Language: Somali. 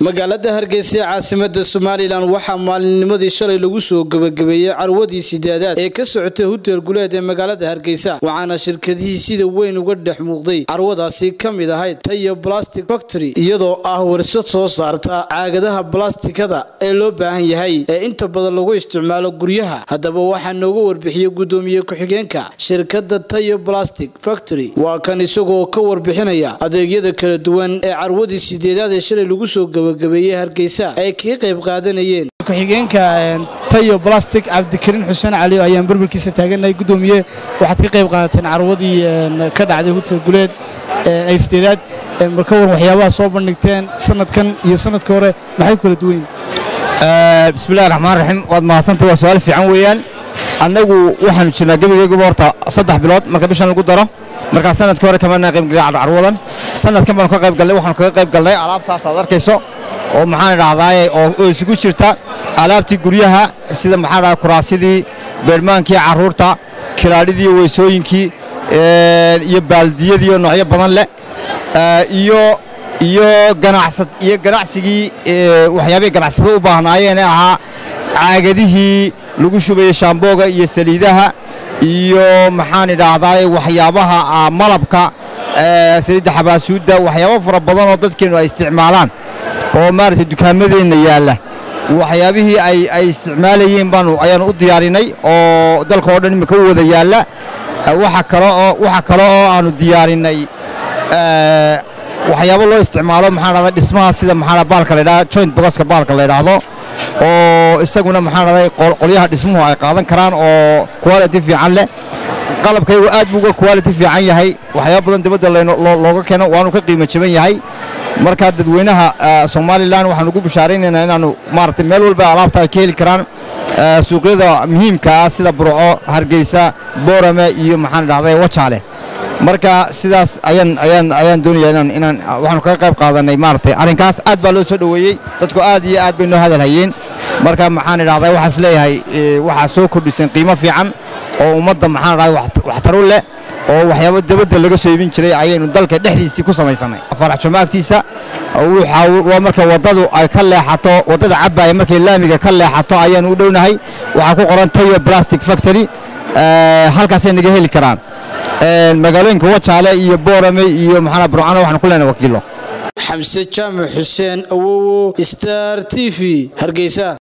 magaalada Hargeysa caasimada Soomaaliland waxa maalinnimadii shalay lagu soo gabagabeeyay carwadii sideedaad ee ka socotay hotel guleed ee magaalada Hargeysa waxaana shirkadihii sida weyn uga dhex muuqday carwadaasi kamid ahayd Tayo Plastic Factory iyadoo warshad soo saarta caagadaha plastikada ee loo baahan yahay ee inta badan lagu isticmaalo guryaha hadaba waxa nooga warbixiyay gudoomiye ku-xigeenka shirkadda Tayo Plastic Factory waa kan isagoo ka warbixinaya adeegyada kala duwan ee carwadii sideedaad ee shalay lagu soo gabagabeeyay Hargeysa ay ka qayb qaadanayeen ku-xigeenka Tayo Plastic Cabdikariin Xuseen Cali ayaan barbarkiisa taaganay gudoomiye waxaad ka qayb qaadateen carwadii ka dhacday hotel guleed ay sideedaad marka waxyaabaha soo bandhigteen sanadkan iyo sanadkii hore maxay kala duwan bismillaahir rahmaanir rahiim waad mahadsantahay waa su'aal fiican weeyaan annagu waxaan jirnaa gabadhayga horta 3 bilood marka bishan lagu daro marka sanadkii hore kama qayb galay carwadan sanadkan baan ka qayb galnay waxaan ka qayb galnay alaabtaas aad arkayso oo maxaan raacday oo isugu jirta alaabtii guryaha sida maxaan raacay kuraasidii beermaankii caruurta kilaadhidii weysooyinkii iyo baaldiyadii noocyo badan leh iyo ganacsigii waxyaabo ganacsado u baahnaayeen ahaa caagadihii lagu shubay shaambooga iyo saliidaha iyo maxaan raacday waxyaabaha malabka saliidda xabaasuuda waxyaabo fara badan oo dadkeenu ay isticmaalaan oo maartay dukaamadeenna yaala waxyaabihii ay isticmaalayeen ayaan u diyaarinay oo dalka oo dhan imika wada yaala waxa kale oo aanu diyaarinay waxyaabo loo isticmaalo maxaan raacday dhismaha sida maxaan baalka la yiraahdo joint boxka baalka la yiraahdo oo isaguna maxaan raacday qolyaha dhismuhu ay qaadan karaan oo quality fiican leh qalabkaygu aad buu uga quality fiican yahay waxyaabo badan dibadda looga keeno waanu ka qiimo jaban yahay marka dadweynaha Soomaaliland waxaan ugu bishaareynaynaa inaanu maartay meel walba alaabta ay ka heli karaan suuqyada muhiimka ah sida Burco Hargeysa Boorame iyo maxaan raacday Wajaale marka sidaas ayaan doonayaa inaan waxaan ka qayb qaadanay maartay arrinkaas aad baa loo soo dhaweeyay dadku aad iyo aad bay noo hadalhayeen marka maxaan raacday waxaas leeyahay waxa soo kordhisan qiimo fiican oo ummadda maxaan raacday wax taru leh oo waxyaabo dibadda laga soo iibin jiray ayaynu dalka dhexdiisa ku samaysanay farax jamaagtiisa waa marka wadadu ay ka leexato wadada cabaaya markay laamiga ka leexato ayaan u dhownahay waxa ku qoran Tayo Plastic Factory halkaas ay naga heli karaan magaalooyinka Wajaale iyo Boorame iyo maxaan Burcano waxaan ku leenahay wakiilo Xamse Jaamac Xuseen Awowo Star TV Hargeysa